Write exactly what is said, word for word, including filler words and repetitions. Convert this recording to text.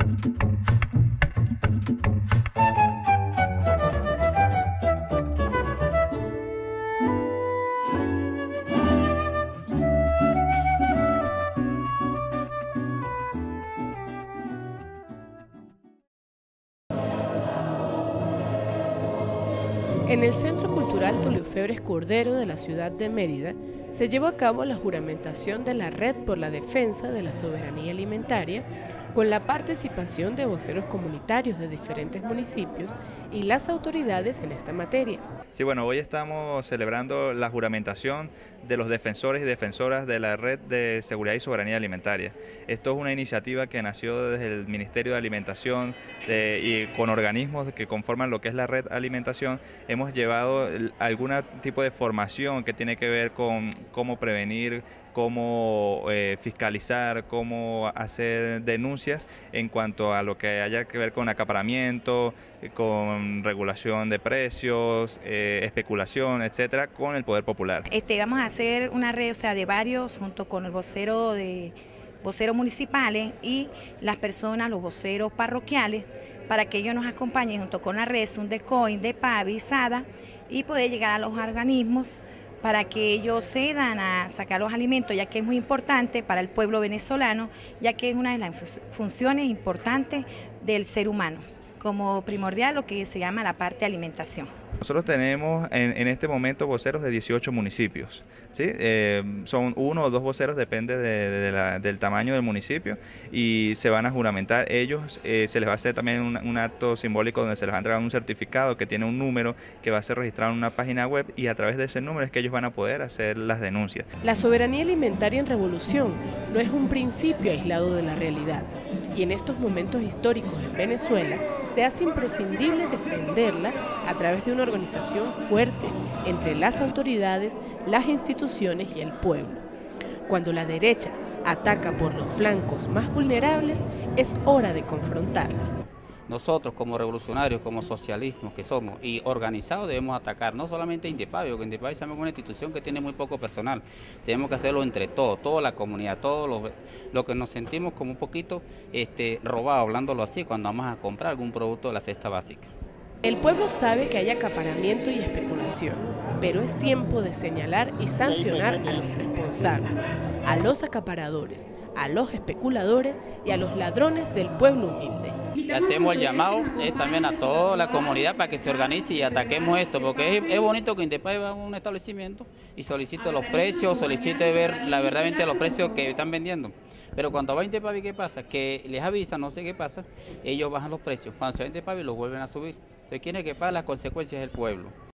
En el Centro Cultural Tulio Febres Cordero de la ciudad de Mérida se llevó a cabo la juramentación de la Red por la Defensa de la Soberanía Alimentaria, con la participación de voceros comunitarios de diferentes municipios y las autoridades en esta materia. Sí, bueno, hoy estamos celebrando la juramentación de los defensores y defensoras de la Red de Seguridad y Soberanía Alimentaria. Esto es una iniciativa que nació desde el Ministerio de Alimentación de, y con organismos que conforman lo que es la Red Alimentación. Hemos llevado algún tipo de formación que tiene que ver con cómo prevenir, cómo eh, fiscalizar, cómo hacer denuncias en cuanto a lo que haya que ver con acaparamiento, con regulación de precios, eh, especulación, etcétera, con el poder popular. Este, vamos a hacer una red, o sea, de varios, junto con el vocero de voceros municipales y las personas, los voceros parroquiales, para que ellos nos acompañen junto con la red, un DECOIN, DEPAVI y SADA, y poder llegar a los organismos para que ellos cedan a sacar los alimentos, ya que es muy importante para el pueblo venezolano, ya que es una de las funciones importantes del ser humano, como primordial lo que se llama la parte de alimentación. Nosotros tenemos en, en este momento voceros de dieciocho municipios, ¿sí? Eh, son uno o dos voceros, depende de, de la, del tamaño del municipio, y se van a juramentar. Ellos eh, se les va a hacer también un, un acto simbólico donde se les va a entregar un certificado que tiene un número que va a ser registrado en una página web, y a través de ese número es que ellos van a poder hacer las denuncias. La soberanía alimentaria en revolución no es un principio aislado de la realidad, y en estos momentos históricos en Venezuela se hace imprescindible defenderla a través de una organización fuerte entre las autoridades, las instituciones y el pueblo. Cuando la derecha ataca por los flancos más vulnerables, es hora de confrontarla. Nosotros como revolucionarios, como socialistas que somos y organizados, debemos atacar no solamente a Indepavi, porque Indepavi es una institución que tiene muy poco personal. Tenemos que hacerlo entre todos, toda la comunidad, todos los lo que nos sentimos como un poquito este, robados, hablándolo así, cuando vamos a comprar algún producto de la cesta básica. El pueblo sabe que hay acaparamiento y especulación, pero es tiempo de señalar y sancionar a los responsables, a los acaparadores, a los especuladores y a los ladrones del pueblo humilde. Hacemos el llamado eh, también a toda la comunidad para que se organice y ataquemos esto, porque es, es bonito que Indepavi va a un establecimiento y solicite los precios, solicite ver la verdaderamente los precios que están vendiendo. Pero cuando va a Indepavi, ¿qué pasa? Que les avisan, no sé qué pasa, ellos bajan los precios. Cuando se va a Indepavi los vuelven a subir. Entonces, ¿quién es que paga las consecuencias del pueblo?